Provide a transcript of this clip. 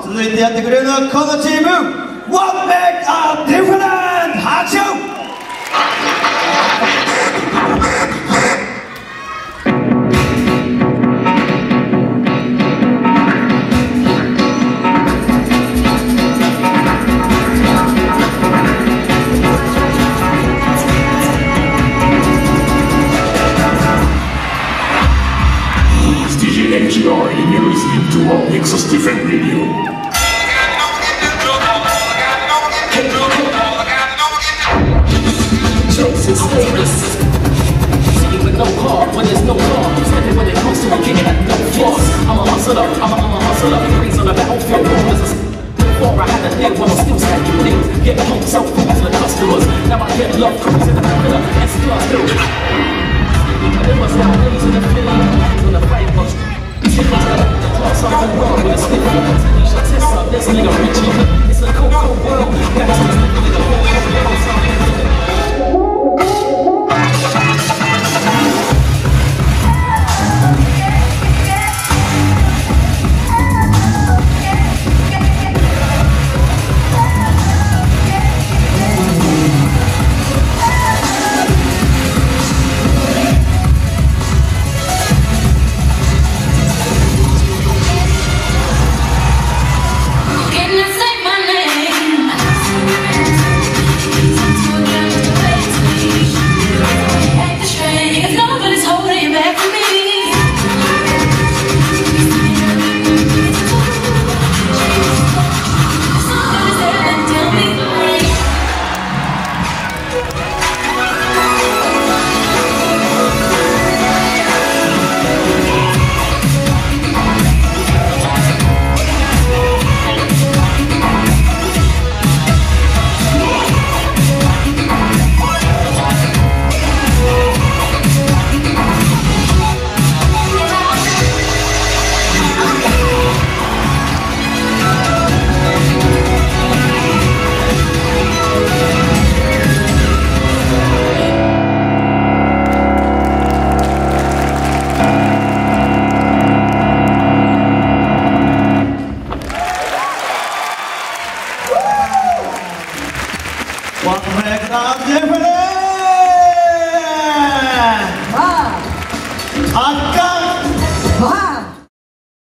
続いてやってくれるのはこのチーム What Make a Difference! 拍手 NGR, and you're listening to What Makes Us Different Radio. Choices famous. Singing with no heart when there's no heart. Stepping when it comes to a kid that no flaws. I'm a hustler, I'm a hustler. Rings on the battlefield, before I had a name, while I'm still stacking things. Get home, sell food to the customers. Now I get love, cruise in the back of the S-Class. There was nowadays in the film, on the fight was. Something wrong with a stick. Test up, this nigga